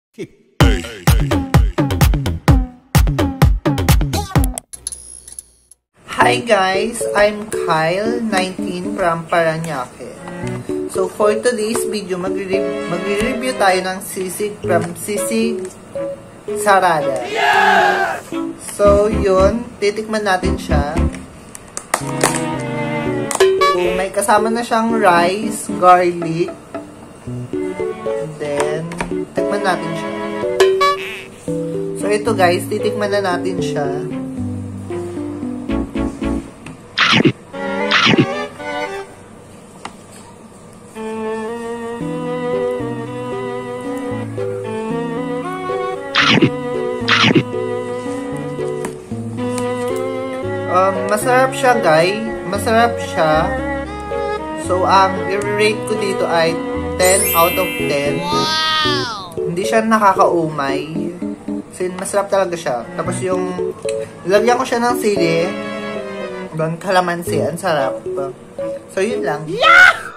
Hi guys, I'm Kyle, 19 from Paranaque. So for today's video, magre-review tayo ng sisig from SISIG Sarada. So yun, titikman natin siya. So, may kasama na siyang rice, garlic. And then, tikman natin siya. So ito guys, titikman na natin siya. Masarap siya guys. Masarap siya. So, ang i-rate ko dito ay 10 out of 10. Wow! Hindi siya nakakaumay. Kasi masarap talaga siya. Tapos yung, lagyan ko siya ng sili. Doon, kalamansi. Ang sarap. So, yun lang. Yeah!